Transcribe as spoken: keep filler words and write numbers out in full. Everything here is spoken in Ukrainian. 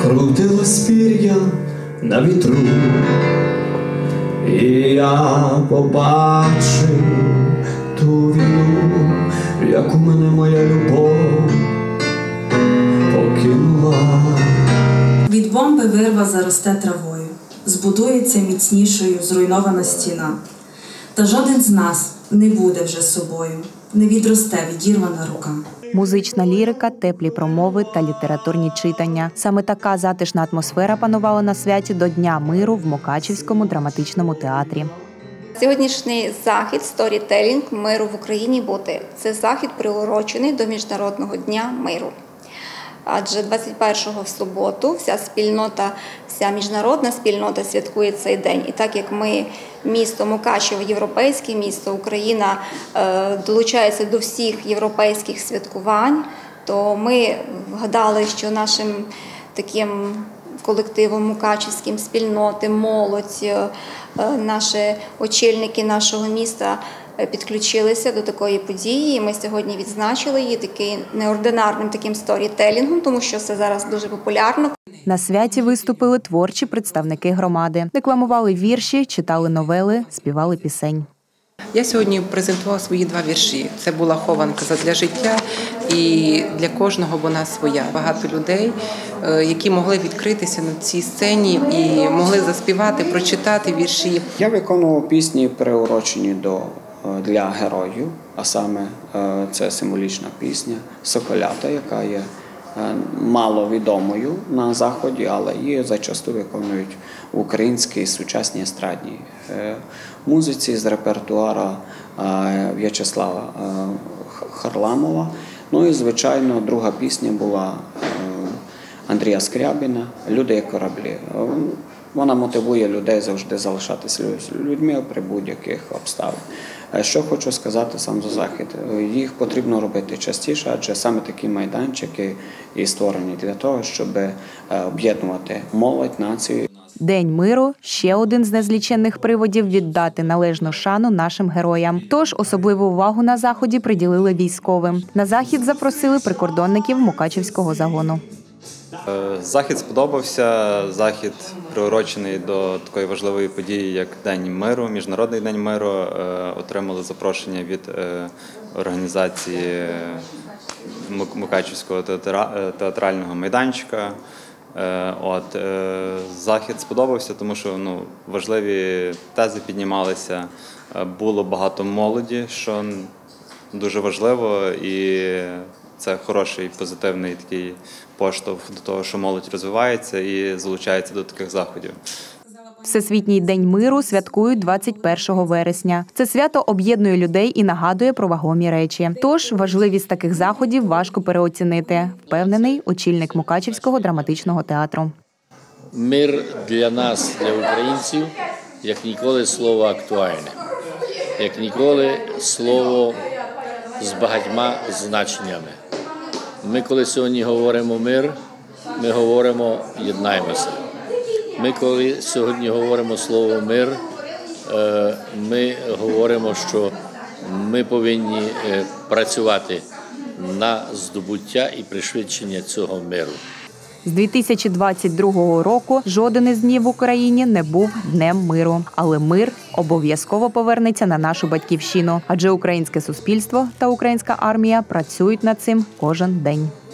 крутилось пір'я на вітру, і я побачив ту війну, як у мене моя любов покинула. Від бомби вирва заросте травою, збудується міцнішою зруйнована стіна. Та жоден з нас не буде вже собою, не відросте відірвана рука. Музична лірика, теплі промови та літературні читання. Саме така затишна атмосфера панувала на святі до Дня миру в Мукачівському драматичному театрі. Сьогоднішній захід «Сторітелінг. Миру в Україні бути» – це захід, приурочений до Міжнародного дня миру. Адже двадцять першого в суботу вся спільнота, вся міжнародна спільнота святкує цей день. І так як ми, місто Мукачево, європейське місто, Україна долучається до всіх європейських святкувань, то ми вгадали, що нашим таким колективом мукачівським, спільноти, молодь, наші очільники нашого міста підключилися до такої події. Ми сьогодні відзначили її таким неординарним таким сторітелінгом, тому що це зараз дуже популярно. На святі виступили творчі представники громади. Декламували вірші, читали новели, співали пісень. Я сьогодні презентувала свої два вірші. Це була хованка задля життя, і для кожного вона своя. Багато людей, які могли відкритися на цій сцені і могли заспівати, прочитати вірші. Я виконував пісні, приурочені до для героїв, а саме це символічна пісня «Соколята», яка є мало відомою на Заході, але її зачасту виконують в українській сучасній естрадній музиці з репертуара В'ячеслава Харламова. Ну і, звичайно, друга пісня була Андрія Скрябіна «Люди як кораблі». Вона мотивує людей завжди залишатися людьми при будь-яких обставинах. Що хочу сказати сам за захід. Їх потрібно робити частіше, адже саме такі майданчики і створені для того, щоб об'єднувати молодь, націю. День миру – ще один з незліченних приводів віддати належну шану нашим героям. Тож особливу увагу на заході приділили військовим. На захід запросили прикордонників Мукачівського загону. Захід сподобався. Захід приурочений до такої важливої події, як День миру, Міжнародний день миру. Отримали запрошення від організації Мукачівського театрального майданчика. От, захід сподобався, тому що ну, важливі тези піднімалися, було багато молоді, що дуже важливо, і це хороший, позитивний такий поштовх до того, що молодь розвивається і залучається до таких заходів. Всесвітній день миру святкують двадцять першого вересня. Це свято об'єднує людей і нагадує про вагомі речі. Тож важливість таких заходів важко переоцінити, впевнений очільник Мукачівського драматичного театру. Мир для нас, для українців, як ніколи слово актуальне. Як ніколи слово з багатьма значеннями. Ми, коли сьогодні говоримо мир, ми говоримо «єднаймося». Ми, коли сьогодні говоримо слово «мир», ми говоримо, що ми повинні працювати на здобуття і пришвидшення цього миру. З дві тисячі двадцять другого року жоден із днів в Україні не був Днем миру. Але мир обов'язково повернеться на нашу батьківщину. Адже українське суспільство та українська армія працюють над цим кожен день.